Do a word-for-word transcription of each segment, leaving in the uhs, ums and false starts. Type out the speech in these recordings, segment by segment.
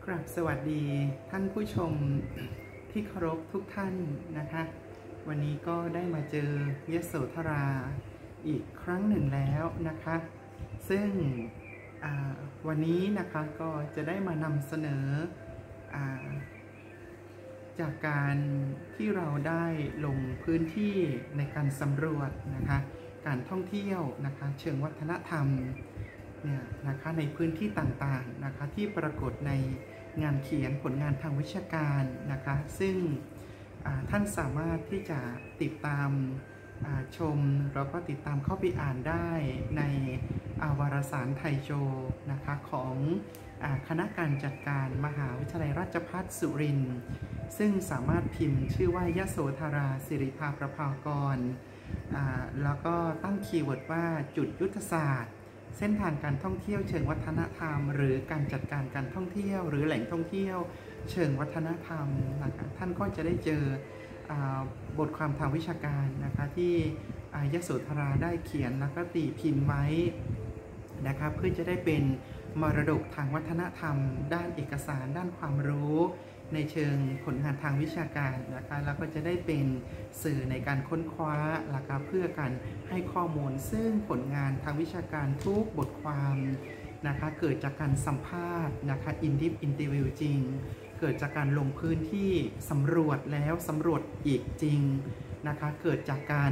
กราบสวัสดีท่านผู้ชมที่เคารพทุกท่านนะคะวันนี้ก็ได้มาเจอยโสธราอีกครั้งหนึ่งแล้วนะคะซึ่งวันนี้นะคะก็จะได้มานำเสนอจากการที่เราได้ลงพื้นที่ในการสำรวจนะคะการท่องเที่ยวนะคะเชิงวัฒนธรรมเนี่ยนะคะในพื้นที่ต่างๆนะคะที่ปรากฏในงานเขียนผลงานทางวิชาการนะคะซึ่งท่านสามารถที่จะติดตามชมแล้วก็ติดตามเข้าไปอ่านได้ในวารสารไทยโจนะคะของคณะการจัดการมหาวิทยาลัยราชภัฏสุรินทร์ซึ่งสามารถพิมพ์ชื่อว่ายโสธราสิริภาประภากรแล้วก็ตั้งคีย์เวิร์ดว่าจุดยุทธศาสตร์เส้นทางการท่องเที่ยวเชิงวัฒนธรรมหรือการจัดการการท่องเที่ยวหรือแหล่งท่องเที่ยวเชิงวัฒนธรรมนะคะท่านก็จะได้เจอบทความทางวิชาการนะคะที่ยโสธราได้เขียนแล้วก็ตีพิมพ์ไว้นะคะเพื่อจะได้เป็นมรดกทางวัฒนธรรมด้านเอกสารด้านความรู้ในเชิงผลงานทางวิชาการนะคะแล้วก็จะได้เป็นสื่อในการค้นคว้านะคะเพื่อการให้ข้อมูลซึ่งผลงานทางวิชาการทุกบทความนะคะเกิดจากการสัมภาษณ์นะคะอินดิฟอินเตอร์วิวจริงเกิดจากการลงพื้นที่สำรวจแล้วสำรวจอีกจริงนะคะเกิดจากการ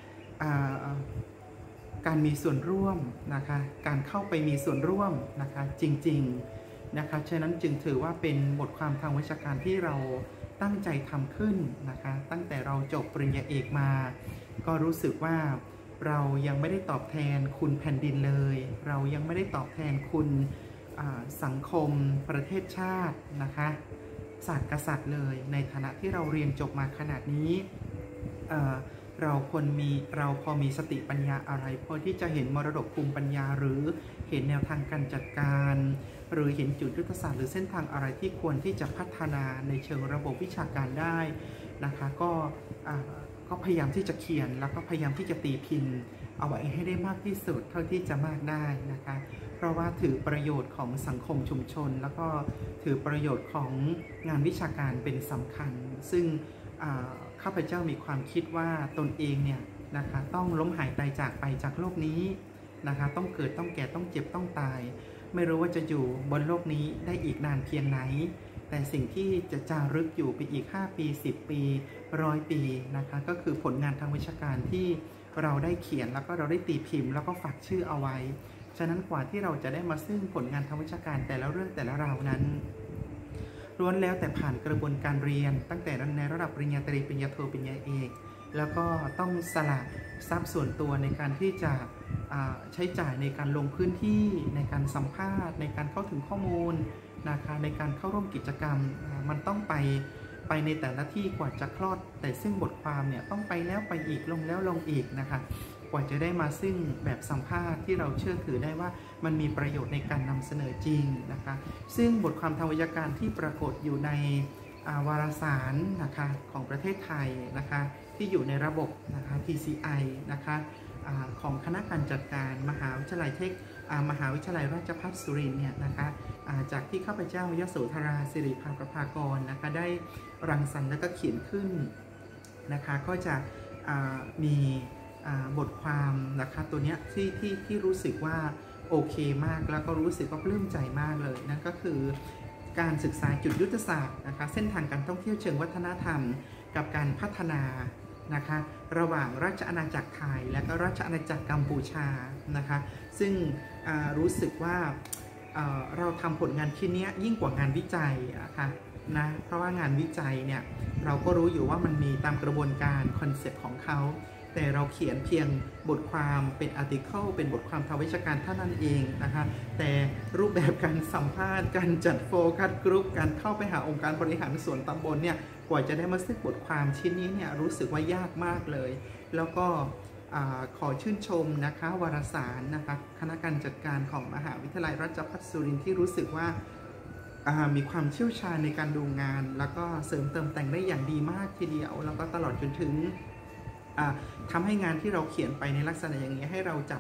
การมีส่วนร่วมนะคะการเข้าไปมีส่วนร่วมนะคะจริงๆนะคะฉะนั้นจึงถือว่าเป็นบทความทางวิชาการที่เราตั้งใจทำขึ้นนะคะตั้งแต่เราจบปริญญาเอกมาก็รู้สึกว่าเรายังไม่ได้ตอบแทนคุณแผ่นดินเลยเรายังไม่ได้ตอบแทนคุณสังคมประเทศชาตินะคะศาสตร์กษัตริย์เลยในฐานะที่เราเรียนจบมาขนาดนี้เเราควรมีเราพอมีสติปัญญาอะไรพอที่จะเห็นมรดกภูมิปัญญาหรือเห็นแนวทางการจัดการหรือเห็นจุดยุทธศาสตร์หรือเส้นทางอะไรที่ควรที่จะพัฒนาในเชิงระบบวิชาการได้นะคะก็ก็พยายามที่จะเขียนแล้วก็พยายามที่จะตีพิมพ์เอาไว้ให้ได้มากที่สุดเท่าที่จะมากได้นะคะเพราะว่าถือประโยชน์ของสังคมชุมชนแล้วก็ถือประโยชน์ของงานวิชาการเป็นสำคัญซึ่งข้าพเจ้ามีความคิดว่าตนเองเนี่ยนะคะต้องล้มหายตายจากไปจากโลกนี้นะคะต้องเกิดต้องแก่ต้องเจ็บต้องตายไม่รู้ว่าจะอยู่บนโลกนี้ได้อีกนานเพียงไหนแต่สิ่งที่จะจารึกอยู่ไปอีกห้าปีสิบปีร้อยปีนะคะก็คือผลงานทางวิชาการที่เราได้เขียนแล้วก็เราได้ตีพิมพ์แล้วก็ฝากชื่อเอาไว้ฉะนั้นกว่าที่เราจะได้มาซึ่งผลงานทางวิชาการแต่ละเรื่องแต่ละราวนั้นล้วนแล้วแต่ผ่านกระบวนการเรียนตั้งแต่ในระดับปริญญาตรีปริญญาโทปริญญาเอกแล้วก็ต้องสละทรัพย์ส่วนตัวในการที่จะใช้จ่ายในการลงพื้นที่ในการสัมภาษณ์ในการเข้าถึงข้อมูลนะคะในการเข้าร่วมกิจกรรมมันต้องไปไปในแต่ละที่กว่าจะคลอดแต่ซึ่งบทความเนี่ยต้องไปแล้วไปอีกลงแล้วลงอีกนะคะกว่าจะได้มาซึ่งแบบสัมภาษณ์ที่เราเชื่อถือได้ว่ามันมีประโยชน์ในการนำเสนอจริงนะคะซึ่งบทความทางวิชาการที่ปรากฏอยู่ในวารสารนะคะของประเทศไทยนะคะที่อยู่ในระบบนะคะ ที ซี ไอ นะคะของคณะการจัดการมหาวิทยาลัยเทคมหาวิทยาลัยราชภัฏสุรินทร์เนี่ยนะคะจากที่ข้าพเจ้ายโสธราสิริภาประภากรนะคะได้รังสรรค์และก็เขียนขึ้นนะคะก็จะมีบทความนะคะตัวนี้ที่ที่ที่รู้สึกว่าโอเคมากแล้วก็รู้สึกว่าปลื้มใจมากเลยนั่นก็คือการศึกษาจุดยุทธศาสตร์นะคะเส้นทางการท่องเที่ยวเชิงวัฒนธรรมกับการพัฒนานะคะระหว่างราชอาณาจักรไทยและก็ราชอาณาจักรกัมพูชานะคะซึ่งรู้สึกว่าเราทำผลงานชิ้นนี้ยิ่งกว่างานวิจัยนะคะนะเพราะว่างานวิจัยเนี่ยเราก็รู้อยู่ว่ามันมีตามกระบวนการคอนเซ็ปต์ของเขาแต่เราเขียนเพียงบทความเป็นอาร์ติเคิลเป็นบทความทางวิชาการเท่านั้นเองนะคะแต่รูปแบบการสัมภาษณ์การจัดโฟกัสกรุ๊ปการเข้าไปหาองค์การบริหารส่วนตำบลเนี่ยกว่าจะได้มาซึ่งบทความชิ้นนี้เนี่ยรู้สึกว่ายากมากเลยแล้วก็ขอชื่นชมนะคะวารสารนะคะคณะการจัดการของมหาวิทยาลัยราชภัฏสุรินทร์ที่รู้สึกว่ามีความเชี่ยวชาญในการดูงานแล้วก็เสริมเติมแต่งได้อย่างดีมากทีเดียวแล้วก็ตลอดจนถึงทำให้งานที่เราเขียนไปในลักษณะอย่างนี้ให้เราจับ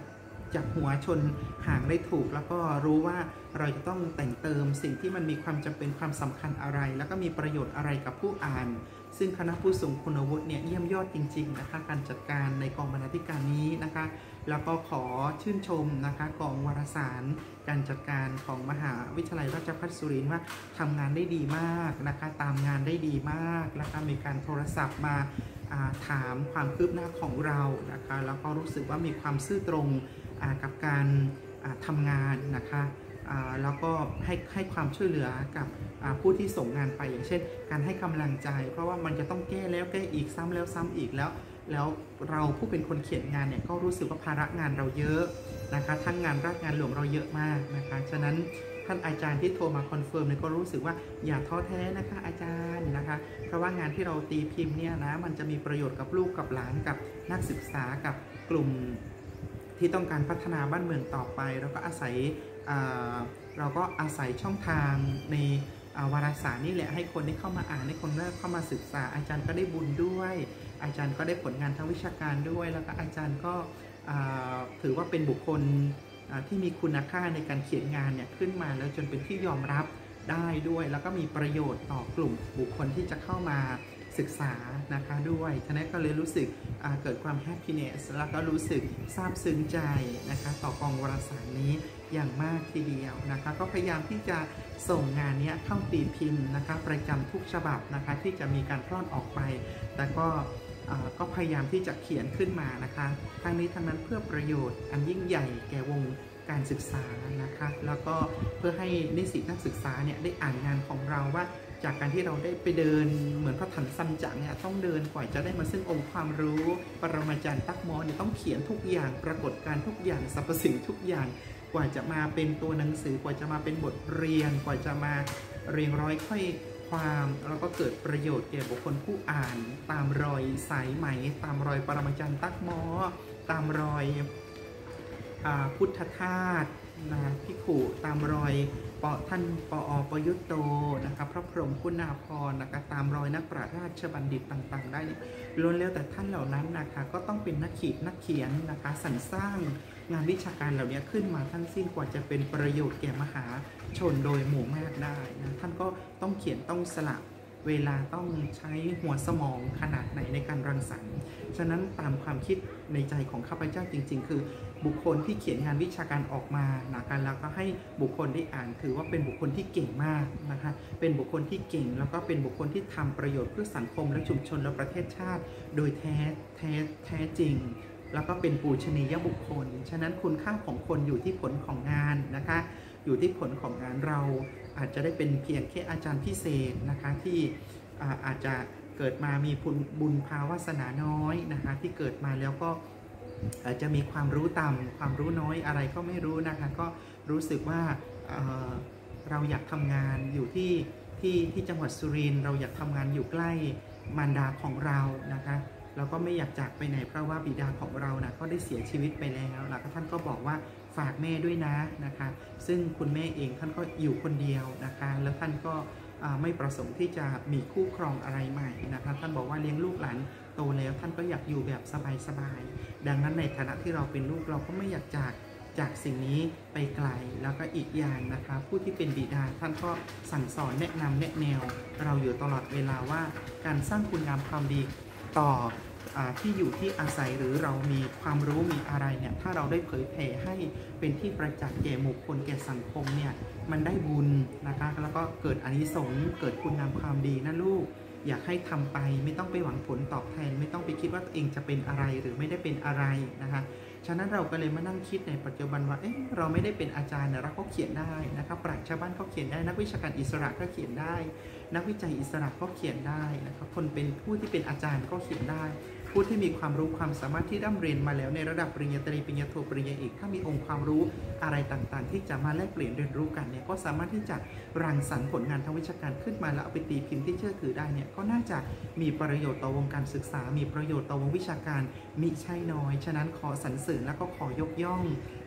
จับหัวชนหางได้ถูกแล้วก็รู้ว่าเราจะต้องแต่งเติมสิ่งที่มันมีความจำเป็นความสำคัญอะไรแล้วก็มีประโยชน์อะไรกับผู้อ่านซึ่งคณะผู้ทรงคุณวุฒิเนี่ยเยี่ยมยอดจริงๆนะคะการจัดการในกองบรรณาธิการนี้นะคะแล้วก็ขอชื่นชมนะคะกองวารสารการจัดการของมหาวิทยาลัยราชภัฏสุรินทร์ว่าทำงานได้ดีมากนะคะตามงานได้ดีมากแล้วก็มีการโทรศัพท์มาถามความคืบหน้าของเรานะคะแล้วก็รู้สึกว่ามีความซื่อตรงกับการทำงานนะคะแล้วก็ให้ให้ความช่วยเหลือกับผู้ที่ส่งงานไปอย่างเช่นการให้กำลังใจเพราะว่ามันจะต้องแก้แล้วแก้อีกซ้ำแล้วซ้ำอีกแล้วแล้วเราผู้เป็นคนเขียนงานเนี่ยก็รู้สึกว่าภาระงานเราเยอะนะคะทั้งงานราชงานหลวงเราเยอะมากนะคะฉะนั้นท่านอาจารย์ที่โทรมาคอนเฟิร์มเนี่ยก็รู้สึกว่าอย่าท้อแท้นะคะอาจารย์นะคะเพราะว่างานที่เราตีพิมพ์เนี่ยนะมันจะมีประโยชน์กับลูกกับหลานกับนักศึกษากับกลุ่มที่ต้องการพัฒนาบ้านเมืองต่อไปแล้วก็อาศัยเราก็อาศัยช่องทางในวารสารนี่แหละให้คนที่เข้ามาอ่านให้คนแรกเข้ามาศึกษาอาจารย์ก็ได้บุญด้วยอาจารย์ก็ได้ผลงานทางวิชาการด้วยแล้วก็อาจารย์ก็ถือว่าเป็นบุคคลที่มีคุณค่าในการเขียนงานเนี่ยขึ้นมาแล้วจนเป็นที่ยอมรับได้ด้วยแล้วก็มีประโยชน์ต่อกลุ่มบุคคลที่จะเข้ามาศึกษานะคะด้วยฉะนั้นก็เลยรู้สึกเกิดความแฮปปี้เนสแล้วก็รู้สึกซาบซึ้งใจนะคะต่อกองวารสารนี้อย่างมากทีเดียวนะคะก็พยายามที่จะส่งงานนี้เข้าตีพิมพ์นะคะประจำทุกฉบับนะคะที่จะมีการพร่อนออกไปแต่ก็ก็พยายามที่จะเขียนขึ้นมานะคะทั้งนี้ทั้งนั้นเพื่อประโยชน์อันยิ่งใหญ่แก่วงการศึกษานะคะแล้วก็เพื่อให้นิสิตนักศึกษาเนี่ยได้อ่านงานของเราว่าจากการที่เราได้ไปเดินเหมือนพระถันซัมจั๋งเนี่ยต้องเดินกว่าจะได้มาซึ่งองค์ความรู้ปรมาจารย์ตั๊กมอเนี่ยต้องเขียนทุกอย่างปรากฏการทุกอย่างสรรพสิ่งทุกอย่างกว่าจะมาเป็นตัวหนังสือกว่าจะมาเป็นบทเรียนกว่าจะมาเรียงร้อยค่อยความแล้วก็เกิดประโยชน์แก่บุคคลผู้อ่านตามรอยสายไหมตามรอยปรมาจารย์ตั๊กมอตามรอยพุทธทาสนะพิขุตามรอยปอท่านปอปยุตโตนะคะพระพรหมคุณาภรณ์นะคะตามรอยนักปราชญ์ราชบัณฑิตต่างๆได้เนี่ยล้วนแล้วแต่ท่านเหล่านั้นนะคะก็ต้องเป็นนักขีดนักเขียนนะคะสรรสร้างงานวิชาการเหล่านี้ขึ้นมาทั้งสิ้นกว่าจะเป็นประโยชน์แก่มหาชนโดยหมู่มากได้นะท่านก็ต้องเขียนต้องสละเวลาต้องใช้หัวสมองขนาดไหนในการรังสรรค์ฉะนั้นตามความคิดในใจของข้าพเจ้าจริงๆคือบุคคลที่เขียนงานวิชาการออกมานะคะแล้วก็ให้บุคคลได้อ่านถือว่าเป็นบุคคลที่เก่งมากนะคะเป็นบุคคลที่เก่งแล้วก็เป็นบุคคลที่ทำประโยชน์เพื่อสังคมและชุมชนและประเทศชาติโดยแท้แท้แท้จริงแล้วก็เป็นปูชนียบุคคลฉะนั้นคุณค่าของคนอยู่ที่ผลของงานนะคะอยู่ที่ผลของงานเราอาจจะได้เป็นเพียงแค่อาจารย์พิเศษนะคะที่อาจจะเกิดมามีบุญภาวาสนาน้อยนะคะที่เกิดมาแล้วก็อาจจะมีความรู้ต่ำความรู้น้อยอะไรก็ไม่รู้นะคะก็รู้สึกว่าเ, เราอยากทำงานอยู่ที่ที่ที่จังหวัดสุรินทร์เราอยากทำงานอยู่ใกล้มารดาของเรานะคะเราก็ไม่อยากจากไปไหนเพราะว่าบิดาของเรานะก็ได้เสียชีวิตไปแล้วแล้วท่านก็บอกว่าฝากแม่ด้วยนะนะคะซึ่งคุณแม่เองท่านก็อยู่คนเดียวนะคะแล้วท่านก็ไม่ประสงค์ที่จะมีคู่ครองอะไรใหม่นะคะท่านบอกว่าเลี้ยงลูกหลานโตแล้วท่านก็อยากอยู่แบบสบายๆดังนั้นในฐานะที่เราเป็นลูกเราก็ไม่อยากจากจากสิ่งนี้ไปไกลแล้วก็อีกอย่างนะคะผู้ที่เป็นบิดาท่านก็สั่งสอนแนะนำแนะแนวเราอยู่ตลอดเวลาว่าการสร้างคุณงามความดีต่อที่อยู่ที่อาศัยหรือเรามีความรู้มีอะไรเนี่ยถ้าเราได้เผยแผ่ให้เป็นที่ประจักษ์แก่หมู่คนแก่สังคมเนี่ยมันได้บุญนะคะแล้วก็เกิดอานิสงส์เกิดคุณงามความดีนะลูกอยากให้ทำไปไม่ต้องไปหวังผลตอบแทนไม่ต้องไปคิดว่าตัวเองจะเป็นอะไรหรือไม่ได้เป็นอะไรนะคะฉะนั้นเราก็เลยมานั่งคิดในปัจจุบันว่าเอ๊ะเราไม่ได้เป็นอาจารย์เราก็เขียนได้นะครับปราชญ์ชาวบ้านเขาเขียนได้นักวิชาการอิสระก็เขียนได้นักวิจัยอิสระก็เขียนได้นะครับคนเป็นผู้ที่เป็นอาจารย์ก็เขียนได้ผู้ที่มีความรู้ความสามารถที่ร่ำเรียนมาแล้วในระดับปริญญาตรีปริญญาโทปริญญาเอกถ้ามีองค์ความรู้อะไรต่างๆที่จะมาแลกเปลี่ยนเรียนรู้กันเนี่ยก็สามารถที่จะรังสรรค์ผลงานทางวิชาการขึ้นมาแล้วเอาไปตีพิมพ์ที่เชื่อถือได้เนี่ยก็น่าจะมีประโยชน์ต่อวงการศึกษามีประโยชน์ต่อวงวิชาการมิใช่น้อยฉะนั้นขอสรรเสริญและก็ขอยกย่อง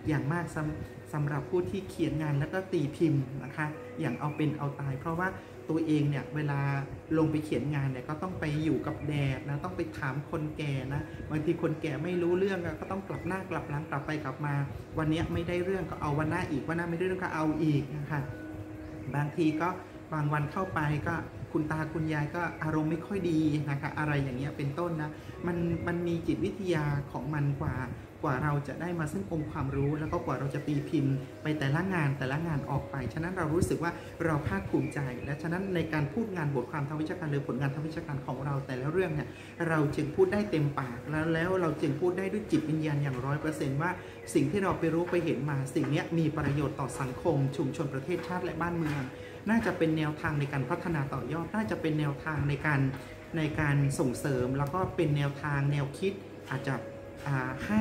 อย่างมากสำสำหรับผู้ที่เขียนงานแล้วก็ตีพิมพ์นะคะอย่างเอาเป็นเอาตายเพราะว่าตัวเองเนี่ยเวลาลงไปเขียนงานเนี่ยก็ต้องไปอยู่กับแดดนะต้องไปถามคนแก่นะบางทีคนแก่ไม่รู้เรื่องก็ต้องกลับหน้ากลับหลังกลับไปกลับมาวันนี้ไม่ได้เรื่องก็เอาวันหน้าอีกวันหน้าไม่ได้เรื่องก็เอาอีกนะคะบางทีก็บางวันเข้าไปก็คุณตาคุณยายก็อารมณ์ไม่ค่อยดีนะคะอะไรอย่างเงี้ยเป็นต้นนะมันมันมีจิตวิทยาของมันกว่ากว่าเราจะได้มาซึ่งองค์ความรู้แล้วก็กว่าเราจะตีพิมพ์ไปแต่ละงานแต่ละงานออกไปฉะนั้นเรารู้สึกว่าเราภาคภูมิใจและฉะนั้นในการพูดงานบทความทางวิชาการหรือผลงานทางวิชาการของเราแต่ละเรื่องเนี่ยเราจึงพูดได้เต็มปากแล้วแล้วเราจึงพูดได้ด้วยจิตวิญญาณอย่างร้อยเปอร์เซ็นต์ว่าสิ่งที่เราไปรู้ไปเห็นมาสิ่งนี้มีประโยชน์ต่อสังคมชุมชนประเทศชาติและบ้านเมืองน่าจะเป็นแนวทางในการพัฒนาต่อยอดน่าจะเป็นแนวทางในการในการส่งเสริมแล้วก็เป็นแนวทางแนวคิดอาจจะให้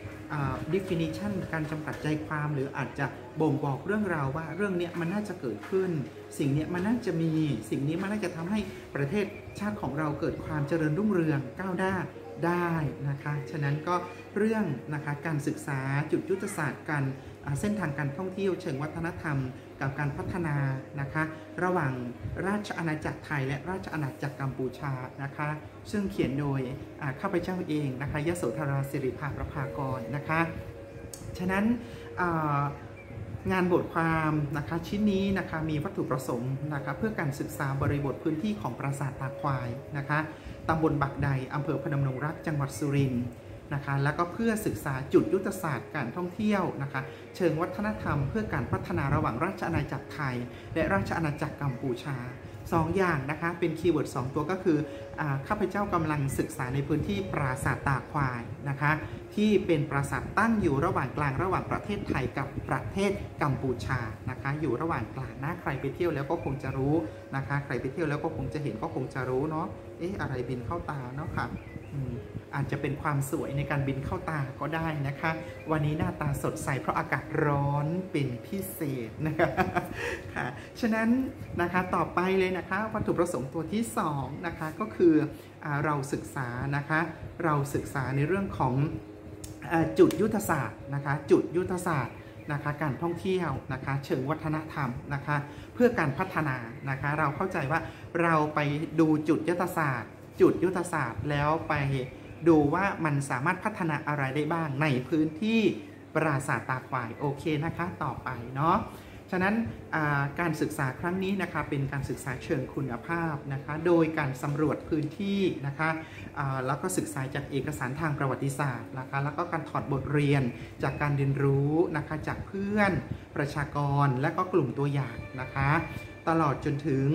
definition การจำกัดใจความหรืออาจจะบ่งบอกเรื่องราวว่าเรื่องนี้มันน่าจะเกิดขึ้นสิ่งนี้มันน่าจะมีสิ่งนี้มันน่าจะทำให้ประเทศชาติของเราเกิดความเจริญรุ่งเรืองก้าวหน้าได้นะคะฉะนั้นก็เรื่องนะคะการศึกษาจุดยุทธศาสตร์การเส้นทางการท่องเที่ยวเชิงวัฒนธรรมกับการพัฒนานะคะระหว่างราชอาณาจักรไทยและราชอาณาจักรกัมพูชานะคะซึ่งเขียนโดยข้าพเจ้าเองนะคะยโสธราสิริภาประภากรนะคะฉะนั้นงานบทความนะคะชิ้นนี้นะคะมีวัตถุประสงค์นะคะเพื่อการศึกษาบริบทพื้นที่ของปราสาทตาควายนะคะตำบลบักใดอำเภอพนมดงรักจังหวัดสุรินทร์นะคะแล้วก็เพื่อศึกษาจุดยุทธศาสตร์การท่องเที่ยวนะคะเชิงวัฒนธรรมเพื่อการพัฒนาระหว่างราชอาณาจักรไทยและราชอาณาจักรกัมพูชาสองอย่างนะคะเป็นคีย์เวิร์ดสองตัวก็คือข้าพเจ้ากำลังศึกษาในพื้นที่ปราสาทตาควายนะคะที่เป็นปราสาทตั้งอยู่ระหว่างกลางระหว่างประเทศไทยกับประเทศกัมพูชานะคะอยู่ระหว่างกลางนะใครไปเที่ยวแล้วก็คงจะรู้นะคะใครไปเที่ยวแล้วก็คงจะเห็นก็คงจะรู้เนาะเอ๊ะอะไรบินเข้าตาเนาะค่ะอาจจะเป็นความสวยในการบินเข้าตาก็ได้นะคะวันนี้หน้าตาสดใสเพราะอากาศร้อนเป็นพิเศษนะคะค่ะฉะนั้นนะคะต่อไปเลยนะคะวัตถุประสงค์ตัวที่สองนะคะก็คือเราศึกษานะคะเราศึกษาในเรื่องของจุดยุทธศาสตร์นะคะจุดยุทธศาสตร์นะคะการท่องเที่ยวนะคะเชิงวัฒนธรรมนะคะเพื่อการพัฒนานะคะเราเข้าใจว่าเราไปดูจุดยุทธศาสตร์จุดยุทธศาสตร์แล้วไปดูว่ามันสามารถพัฒนาอะไรได้บ้างในพื้นที่ปราสาทตาควายโอเคนะคะต่อไปเนาะฉะนั้นการศึกษาครั้งนี้นะคะเป็นการศึกษาเชิงคุณภาพนะคะโดยการสำรวจพื้นที่นะคะแล้วก็ศึกษาจากเอกสารทางประวัติศาสตร์นะคะแล้วก็การถอดบทเรียนจากการเรียนรู้นะคะจากเพื่อนประชากรและก็กลุ่มตัวอย่างนะคะตลอดจนถึง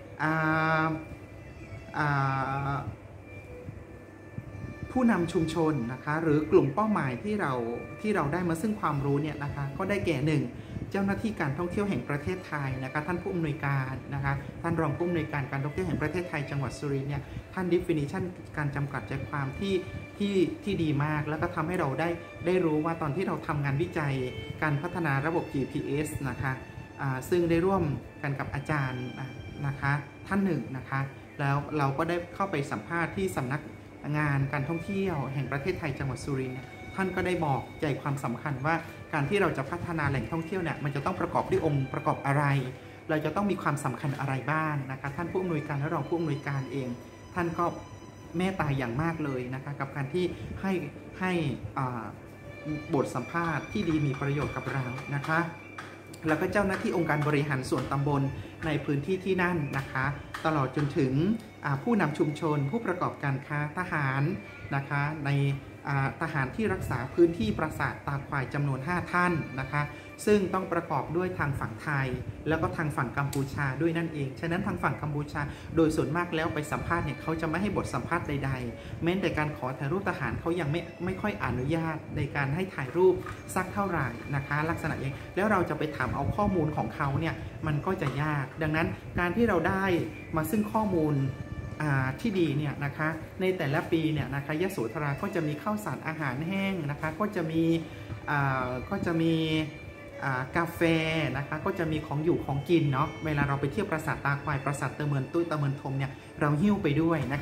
ผู้นำชุมชนนะคะหรือกลุ่มเป้าหมายที่เราที่เราได้มาซึ่งความรู้เนี่ยนะคะก็ได้แก่หนึ่งเจ้าหน้าที่การท่องเที่ยวแห่งประเทศไทยนะคะท่านผู้อำนวยการนะคะท่านรองผู้อำนวยการการท่องเที่ยวแห่งประเทศไทยจังหวัดสุรินทร์เนี่ยท่าน definition การจำกัดใจความที่ที่ที่ดีมากแล้วก็ทำให้เราได้ได้รู้ว่าตอนที่เราทำงานวิจัยการพัฒนาระบบ จี พี เอส นะคะซึ่งได้ร่วมกันกับอาจารย์นะคะท่านหนึ่งนะคะแล้วเราก็ได้เข้าไปสัมภาษณ์ที่สำนักงานการท่องเที่ยวแห่งประเทศไทยจังหวัดสุรินทร์ท่านก็ได้บอกใจความสำคัญว่าการที่เราจะพัฒนาแหล่งท่องเที่ยวเนี่ยมันจะต้องประกอบด้วยองค์ประกอบอะไรเราจะต้องมีความสำคัญอะไรบ้างนะคะท่านผู้อำนวยการและรองผู้อำนวยการเองท่านก็เมตตาอย่างมากเลยนะคะกับการที่ให้ให้บทสัมภาษณ์ที่ดีมีประโยชน์กับเรานะคะแล้วก็เจ้าหน้าที่องค์การบริหารส่วนตำบลในพื้นที่ที่นั่นนะคะตลอดจนถึงผู้นำชุมชนผู้ประกอบการค้าทหารนะคะในทหารที่รักษาพื้นที่ปราสาทตาควายจำนวนห้าท่านนะคะซึ่งต้องประกอบด้วยทางฝั่งไทยแล้วก็ทางฝั่งกัมพูชาด้วยนั่นเองฉะนั้นทางฝั่งกัมพูชาโดยส่วนมากแล้วไปสัมภาษณ์เนี่ยเขาจะไม่ให้บทสัมภาษณ์ใดๆแม้แต่การขอถ่ายรูปทหารเขายังไม่ไม่ค่อยอนุญาตในการให้ถ่ายรูปสักเท่าไหร่นะคะลักษณะอย่างแล้วเราจะไปถามเอาข้อมูลของเขาเนี่ยมันก็จะยากดังนั้นการที่เราได้มาซึ่งข้อมูลที่ดีเนี่ยนะคะในแต่ละปีเนี่ยนะคะยโสธราก็จะมีข้าวสารอาหารแห้งนะคะก็จะมีก็จะมีกาแฟนะคะก็จะมีของอยู่ของกินเนาะเวลาเราไปเที่ยวปราสาทตาควายปราสาทเตเมินตุ้ยเตเมินทมเนี่ยเราหิ้วไปด้วยนะคะ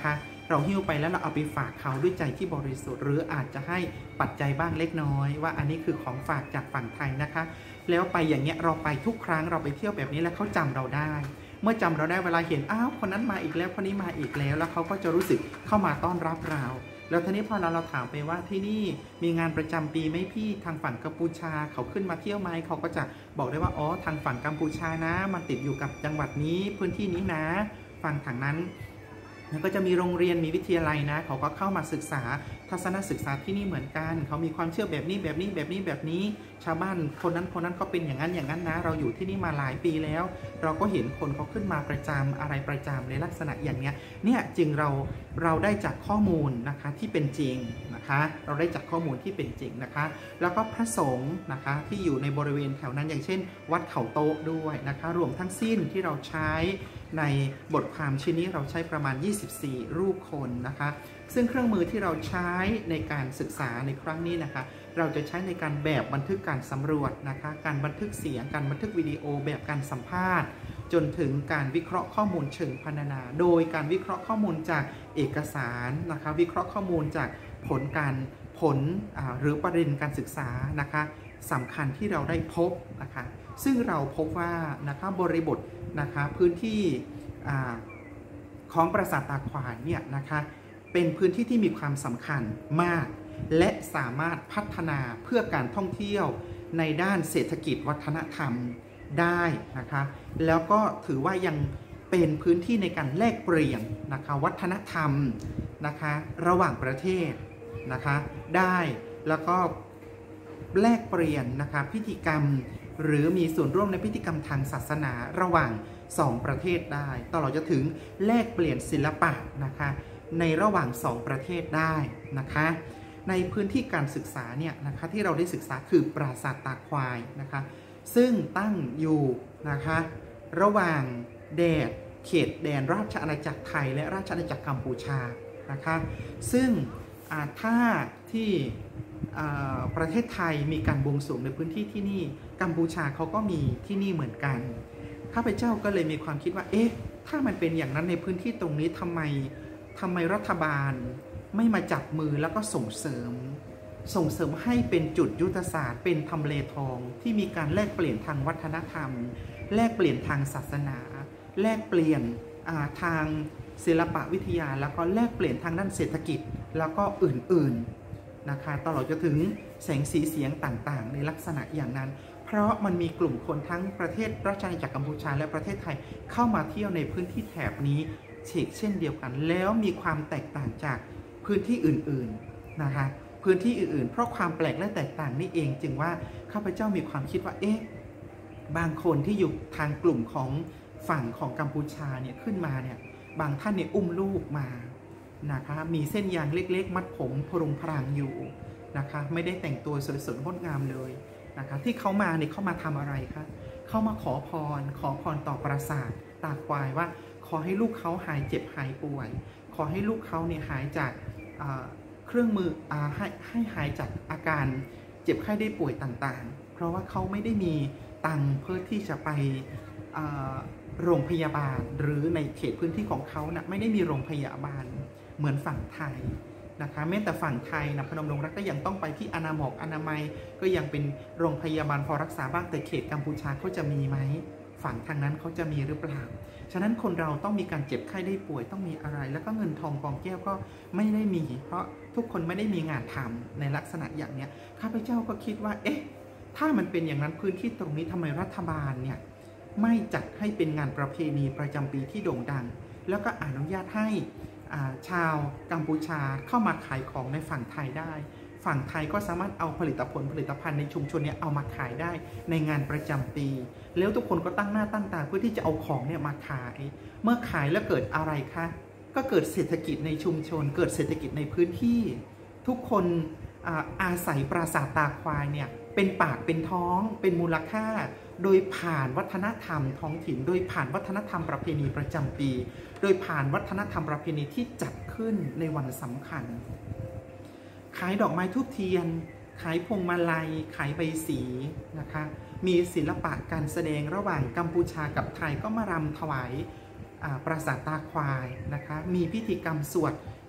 เราหิ้วไปแล้วเราเอาไปฝากเขาด้วยใจที่บริสุทธิ์หรืออาจจะให้ปัจจัยบ้างเล็กน้อยว่าอันนี้คือของฝากจากฝั่งไทยนะคะแล้วไปอย่างเงี้ยเราไปทุกครั้งเราไปเที่ยวแบบนี้แล้วเขาจำเราได้เมื่อจำเราได้เวลาเห็นอ้าวคนนั้นมาอีกแล้วคนนี้มาอีกแล้วแล้วเขาก็จะรู้สึกเข้ามาต้อนรับเราแล้วทีนี้พอเราเราถามไปว่าที่นี่มีงานประจำปีไหมพี่ทางฝั่งกัมพูชาเขาขึ้นมาเที่ยวไหมเขาก็จะบอกได้ว่าอ๋อทางฝั่งกัมพูชานะมันติดอยู่กับจังหวัดนี้พื้นที่นี้นะฝั่งทางนั้นแล้วก็จะมีโรงเรียนมีวิทยาลัยนะเขาก็เข้ามาศึกษาทัศนศึกษาที่นี่เหมือนกันเขามีความเชื่อแบบนี้แบบนี้แบบนี้แบบนี้ชาวบ้านคนนั้นคนนั้นก็เป็นอย่างนั้นอย่างนั้นนะเราอยู่ที่นี่มาหลายปีแล้วเราก็เห็นคนเขาขึ้นมาประจำอะไรประจำในลักษณะอย่างเนี้ยเนี่ยจึงเราเราได้จากข้อมูลนะคะที่เป็นจริงนะคะเราได้จากข้อมูลที่เป็นจริงนะคะแล้วก็พระสงฆ์นะคะที่อยู่ในบริเวณแถวนั้นอย่างเช่นวัดเขาโต๊ะด้วยนะคะรวมทั้งสิ้นที่เราใช้ในบทความชิ้นนี้เราใช้ประมาณยี่สิบสี่รูปคนนะคะซึ่งเครื่องมือที่เราใช้ในการศึกษาในครั้งนี้นะคะเราจะใช้ในการแบบบันทึกการสำรวจนะคะการบันทึกเสียงการบันทึกวิดีโอแบบการสัมภาษณ์จนถึงการวิเคราะห์ข้อมูลเชิงพรรณนาโดยการวิเคราะห์ข้อมูลจากเอกสารนะคะวิเคราะห์ข้อมูลจากผลการผลหรือประเด็นการศึกษานะคะสำคัญที่เราได้พบนะคะซึ่งเราพบว่านะคะบริบทนะคะพื้นที่ของปราสาทตาควายเนี่ยนะคะเป็นพื้นที่ที่มีความสำคัญมากและสามารถพัฒนาเพื่อการท่องเที่ยวในด้านเศรษฐกิจวัฒนธรรมได้นะคะแล้วก็ถือว่ายังเป็นพื้นที่ในการแลกเปลี่ยนนะคะวัฒนธรรมนะคะระหว่างประเทศนะคะได้แล้วก็แลกเปลี่ยนนะคะพิธีกรรมหรือมีส่วนร่วมในพิธีกรรมทางศาสนาระหว่างสองประเทศได้ตลอดจนถึงแลกเปลี่ยนศิลปะนะคะในระหว่างสองประเทศได้นะคะในพื้นที่การศึกษาเนี่ยนะคะที่เราได้ศึกษาคือปราสาทตาควายนะคะซึ่งตั้งอยู่นะคะระหว่างแดนเขตแดนราชอาณาจักรไทยและราชอาณาจักรกัมพูชานะคะซึ่งถ้าที่ประเทศไทยมีการบวงสรวงในพื้นที่ที่นี่กัมพูชาเขาก็มีที่นี่เหมือนกันข้าพเจ้าก็เลยมีความคิดว่าเอ๊ะถ้ามันเป็นอย่างนั้นในพื้นที่ตรงนี้ทำไมทำไมรัฐบาลไม่มาจับมือแล้วก็ส่งเสริมส่งเสริมให้เป็นจุดยุทธศาสตร์เป็นทำเลทองที่มีการแลกเปลี่ยนทางวัฒนธรรมแลกเปลี่ยนทางศาสนาแลกเปลี่ยนทางศิลปวิทยาแล้วก็แลกเปลี่ยนทางด้านเศรษฐกิจแล้วก็อื่นๆนะคะตลอดจนถึงแสงสีเสียงต่างๆในลักษณะอย่างนั้นเพราะมันมีกลุ่มคนทั้งประเทศราชอาณาจักรกัมพูชาและประเทศไทยเข้ามาเที่ยวในพื้นที่แถบนี้เช่นเดียวกันแล้วมีความแตกต่างจากพื้นที่อื่นๆนะคะพื้นที่อื่นๆเพราะความแปลกและแตกต่างนี่เองจึงว่าข้าพเจ้ามีความคิดว่าเอ๊ะบางคนที่อยู่ทางกลุ่มของฝั่งของกัมพูชาเนี่ยขึ้นมาเนี่ยบางท่านเนี่ยอุ้มลูกมานะคะมีเส้นยางเล็กๆมัดผมพรุงพรังอยู่นะคะไม่ได้แต่งตัวสวยสดงดงามเลยนะคะที่เขามาเนี่ยเขามาทำอะไรคะเขามาขอพรขอพรต่อปราสาทตาควายว่าขอให้ลูกเขาหายเจ็บหายป่วยขอให้ลูกเขาเนี่ยหายจากเครื่องมือให้ให้หายจากอาการเจ็บไข้ได้ป่วยต่างๆเพราะว่าเขาไม่ได้มีตังค์เพื่อที่จะไปโรงพยาบาลหรือในเขตพื้นที่ของเขานะไม่ได้มีโรงพยาบาลเหมือนฝั่งไทยนะคะแม้แต่ฝั่งไทยนะพนมดงรักก็ยังต้องไปที่อนาหมอกอนามัยก็ยังเป็นโรงพยาบาลพอรักษาบ้างแต่เขตกัมพูชาเขาจะมีไหมฝั่งทางนั้นเขาจะมีหรือเปล่าฉะนั้นคนเราต้องมีการเจ็บไข้ได้ป่วยต้องมีอะไรแล้วก็เงินทองกองแก้วก็ไม่ได้มีเพราะทุกคนไม่ได้มีงานทำในลักษณะอย่างนี้ข้าพเจ้าก็คิดว่าเอ๊ะถ้ามันเป็นอย่างนั้นพื้นที่ตรงนี้ทำไมรัฐบาลเนี่ยไม่จัดให้เป็นงานประเพณีประจำปีที่โด่งดังแล้วก็อนุญาตให้ชาวกัมพูชาเข้ามาขายของในฝั่งไทยได้ฝั่งไทยก็สามารถเอาผลิตผลผลิตภัณฑ์ในชุมชนเนี่ยเอามาขายได้ในงานประจำปีแล้วทุกคนก็ตั้งหน้าตั้งตาเพื่อที่จะเอาของเนี่ยมาขายเมื่อขายแล้วเกิดอะไรคะก็เกิดเศรษฐกิจในชุมชนเกิดเศรษฐกิจในพื้นที่ทุกคนอาอาศัยปราสาทตาควายเนี่ยเป็นปากเป็นท้องเป็นมูลค่าโดยผ่านวัฒนธรรมท้องถิ่นโดยผ่านวัฒนธรรมประเพณีประจำปีโดยผ่านวัฒนธรรมประเพณีที่จัดขึ้นในวันสำคัญขายดอกไม้ทูบเทียนขายพวงมาลัยขายใบสีนะคะมีศิลปะการแสดงระหว่างกัมพูชากับไทยก็มารำถวายปราสาทตาควายนะคะมีพิธีกรรมสวด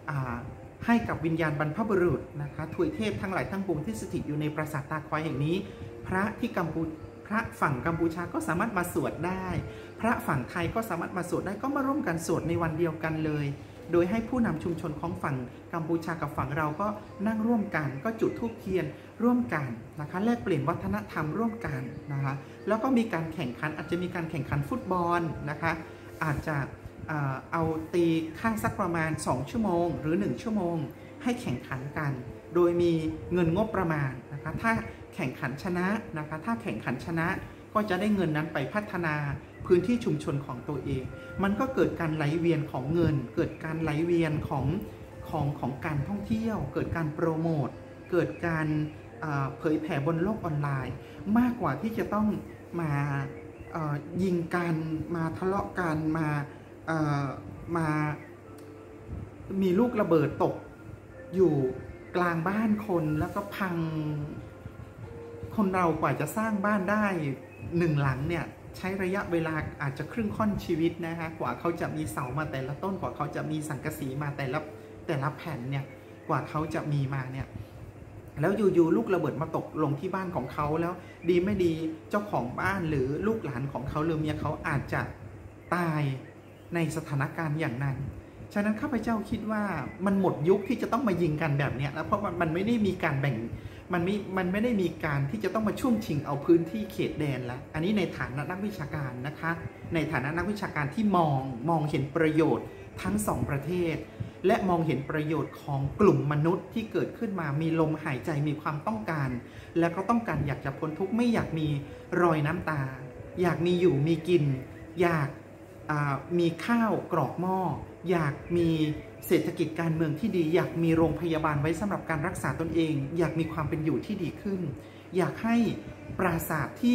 ให้กับวิญญาณบรรพบุรุษนะคะทวยเทพทั้งหลายทั้งปวงที่สถิตอยู่ในปราสาทตาควายแห่งนี้พระที่กัมพูพระฝั่งกัมพูชาก็สามารถมาสวดได้พระฝั่งไทยก็สามารถมาสวดได้ก็มาร่วมกันสวดในวันเดียวกันเลยโดยให้ผู้นำชุมชนของฝั่งกัมพูชากับฝั่งเราก็นั่งร่วมกันก็จุดธูปเทียนร่วมกันนะคะแลกเปลี่ยนวัฒนธรรมร่วมกันนะคะแล้วก็มีการแข่งขันอาจจะมีการแข่งขันฟุตบอลนะคะอาจจะเอาตีค่าสักประมาณสองชั่วโมงหรือหนึ่งชั่วโมงให้แข่งขันกันโดยมีเงินงบประมาณนะคะถ้าแข่งขันชนะนะคะถ้าแข่งขันชนะก็จะได้เงินนั้นไปพัฒนาพื้นที่ชุมชนของตัวเองมันก็เกิดการไหลเวียนของเงินเกิดการไหลเวียนของของของการท่องเที่ยวเกิดการโปรโมทเกิดการเผยแผ่บนโลกออนไลน์มากกว่าที่จะต้องมายิงกันมาทะเลาะกันมามามีลูกระเบิดตกอยู่กลางบ้านคนแล้วก็พังคนเรากว่าจะสร้างบ้านได้หนึ่งหลังเนี่ยใช้ระยะเวลาอาจจะครึ่งค่อนชีวิตนะคะกว่าเขาจะมีเสามาแต่ละต้นกว่าเขาจะมีสังกะสีมาแต่ละแต่ละแผ่นเนี่ยกว่าเขาจะมีมาเนี่ยแล้วอยู่ๆลูกระเบิดมาตกลงที่บ้านของเขาแล้วดีไม่ดีเจ้าของบ้านหรือลูกหลานของเขาหรือเมียเขาอาจจะตายในสถานการณ์อย่างนั้นฉะนั้นข้าพเจ้าคิดว่ามันหมดยุคที่จะต้องมายิงกันแบบนี้แล้วเพราะมันไม่ได้มีการแบ่งมันไม่มันไม่ได้มีการที่จะต้องมาช่วงชิงเอาพื้นที่เขตแดนแล้วอันนี้ในฐานะนักวิชาการนะคะในฐานะนักวิชาการที่มองมองเห็นประโยชน์ทั้งสองประเทศและมองเห็นประโยชน์ของกลุ่มมนุษย์ที่เกิดขึ้นมามีลมหายใจมีความต้องการและก็ต้องการอยากจะพ้นทุกข์ไม่อยากมีรอยน้ำตาอยากมีอยู่มีกินอยากมีข้าวกรอกหม้ออยากมีเศรษฐกิจการเมืองที่ดีอยากมีโรงพยาบาลไว้สำหรับการรักษาตนเองอยากมีความเป็นอยู่ที่ดีขึ้นอยากให้ปราสาทที่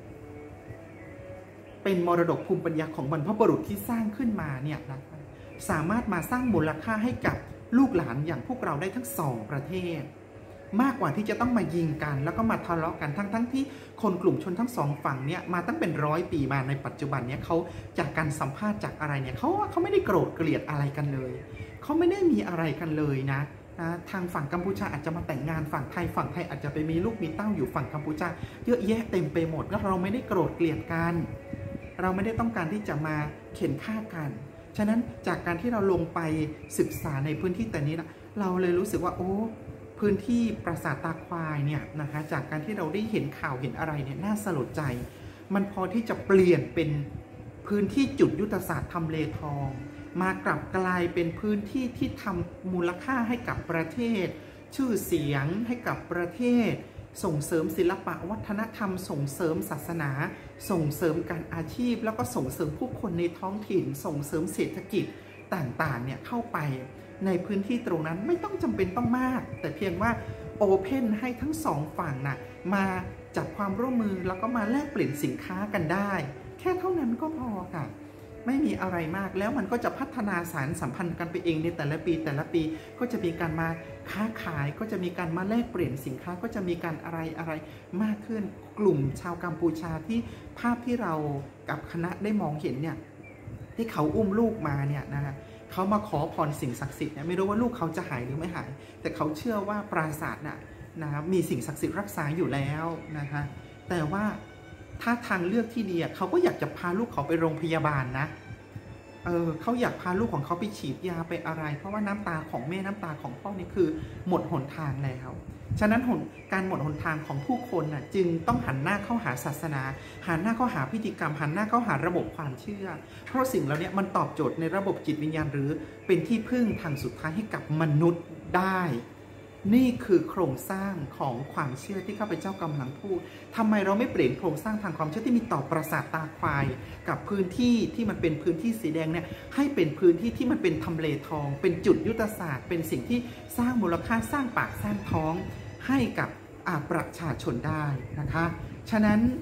เป็นมรดกภูมิปัญญาของบรรพบุรุษที่สร้างขึ้นมาเนี่ยนะสามารถมาสร้างมูลค่าให้กับลูกหลานอย่างพวกเราได้ทั้งสองประเทศมากกว่าที่จะต้องมายิงกันแล้วก็มาทะเลาะกันทั้งทั้งที่คนกลุ่มชนทั้งสองฝั่งเนี่ยมาตั้งเป็นร้อยปีมาในปัจจุบันเนี่ยเขาจากการสัมภาษณ์จากอะไรเนี่ยเขาเขาไม่ได้โกรธเกลียดอะไรกันเลยเขาไม่ได้มีอะไรกันเลยนะนะทางฝั่งกัมพูชาอาจจะมาแต่งงานฝั่งไทยฝั่งไทยอาจจะไปมีลูกมีเต้าอยู่ฝั่งกัมพูชาเยอะแยะเต็มไปหมดแล้วเราไม่ได้โกรธเกลียดกันเราไม่ได้ต้องการที่จะมาเข็นฆ่ากันฉะนั้นจากการที่เราลงไปศึกษาในพื้นที่แต่นี้นะเราเลยรู้สึกว่าโอ้พื้นที่ปราสาทตาควายเนี่ยนะคะจากการที่เราได้เห็นข่าวเห็นอะไรเนี่ยน่าสลดใจมันพอที่จะเปลี่ยนเป็นพื้นที่จุดยุทธศาสตร์ทำเลทองมากลับกลายเป็นพื้นที่ที่ทำมูลค่าให้กับประเทศชื่อเสียงให้กับประเทศส่งเสริมศิลปะวัฒนธรรมส่งเสริมศาสนาส่งเสริมการอาชีพแล้วก็ส่งเสริมผู้คนในท้องถิ่นส่งเสริมเศรษฐกิจต่างๆเนี่ยเข้าไปในพื้นที่ตรงนั้นไม่ต้องจำเป็นต้องมากแต่เพียงว่าโอเพนให้ทั้งสองฝั่งน่ะมาจับความร่วมมือแล้วก็มาแลกเปลี่ยนสินค้ากันได้แค่เท่านั้นก็พอค่ะไม่มีอะไรมากแล้วมันก็จะพัฒนาสารสัมพันธ์กันไปเองในแต่ละปีแต่ละปีก็จะมีการมาค้าขายก็จะมีการมาแลกเปลี่ยนสินค้าก็จะมีการอะไรอะไรมากขึ้นกลุ่มชาวกัมพูชาที่ภาพที่เรากับคณะได้มองเห็นเนี่ยที่เขาอุ้มลูกมาเนี่ยนะเขามาขอพรสิ่งศักดิ์สิทธิ์เนี่ยไม่รู้ว่าลูกเขาจะหายหรือไม่หายแต่เขาเชื่อว่าปราสาทน่ะนะมีสิ่งศักดิ์สิทธิ์รักษาอยู่แล้วนะคะแต่ว่าถ้าทางเลือกที่ดีเขาก็อยากจะพาลูกเขาไปโรงพยาบาลนะเออเขาอยากพาลูกของเขาไปฉีดยาไปอะไรเพราะว่าน้ำตาของแม่น้ำตาของพ่อนี่คือหมดหนทางแล้วฉะนั้นการหมดหนทางของผู้คนน่ะจึงต้องหันหน้าเข้าหาศาสนาหันหน้าเข้าหาพิธีกรรมหันหน้าเข้าหาระบบความเชื่อเพราะสิ่งเหล่านี้มันตอบโจทย์ในระบบจิตวิญญาณหรือเป็นที่พึ่งทางสุดท้ายให้กับมนุษย์ได้นี่คือโครงสร้างของความเชื่อที่ข้าพเจ้ากำลังพูดทำไมเราไม่เปลี่ยนโครงสร้างทางความเชื่อที่มีต่อปราสาทตาควายกับพื้นที่ที่มันเป็นพื้นที่สีแดงเนี่ยให้เป็นพื้นที่ที่มันเป็นทำเลทองเป็นจุดยุทธศาสตร์เป็นสิ่งที่สร้างมูลค่าสร้างปากสร้างท้องให้กับประชาชนได้นะคะฉะนั้น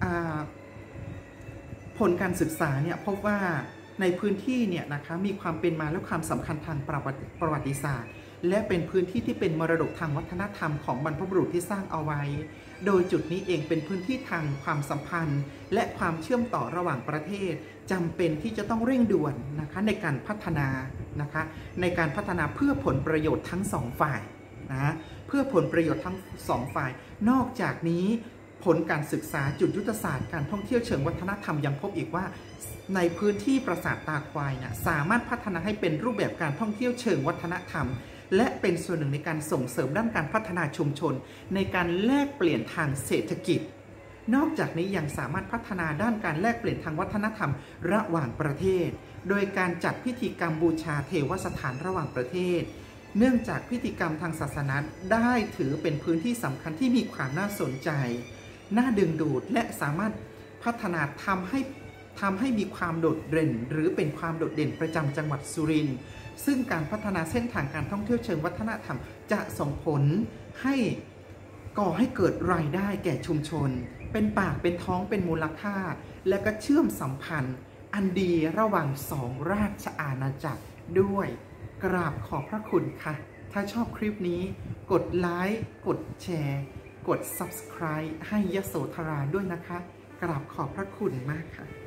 ผลการศึกษาเนี่ยพบว่าในพื้นที่เนี่ยนะคะมีความเป็นมาและความสำคัญทางประวัติศาสตร์และเป็นพื้นที่ที่เป็นมรดกทางวัฒนธรรมของบรรพบุรุษที่สร้างเอาไว้โดยจุดนี้เองเป็นพื้นที่ทางความสัมพันธ์และความเชื่อมต่อระหว่างประเทศจำเป็นที่จะต้องเร่งด่วนนะคะในการพัฒนานะคะในการพัฒนาเพื่อผลประโยชน์ทั้งสองฝ่ายนะเพื่อผลประโยชน์ทั้งสองฝ่ายนอกจากนี้ผลการศึกษาจุดยุทธศาสตร์การท่องเที่ยวเชิงวัฒนธรรมยังพบอีกว่าในพื้นที่ปราสาทตาควายเนี่ยสามารถพัฒนาให้เป็นรูปแบบการท่องเที่ยวเชิงวัฒนธรรมและเป็นส่วนหนึ่งในการส่งเสริมด้านการพัฒนาชุมชนในการแลกเปลี่ยนทางเศรษฐกิจนอกจากนี้ยังสามารถพัฒนาด้านการแลกเปลี่ยนทางวัฒนธรรมระหว่างประเทศโดยการจัดพิธีกรรมบูชาเทวสถานระหว่างประเทศเนื่องจากพิธีกรรมทางศาสนาได้ถือเป็นพื้นที่สำคัญที่มีความน่าสนใจน่าดึงดูดและสามารถพัฒนาทำให้ทำให้มีความโดดเด่นหรือเป็นความโดดเด่นประจำจังหวัดสุรินทร์ซึ่งการพัฒนาเส้นทางการท่องเที่ยวเชิงวัฒนธรรมจะส่งผลให้ก่อให้เกิดรายได้แก่ชุมชนเป็นปากเป็นท้องเป็นมูลค่าและก็เชื่อมสัมพันธ์อันดีระหว่างสองราชอาณาจักรด้วยกราบขอบพระคุณค่ะถ้าชอบคลิปนี้กดไลค์กดแชร์กด ซับสไครบ์ ให้ยโสธราด้วยนะคะกราบขอบพระคุณมากค่ะ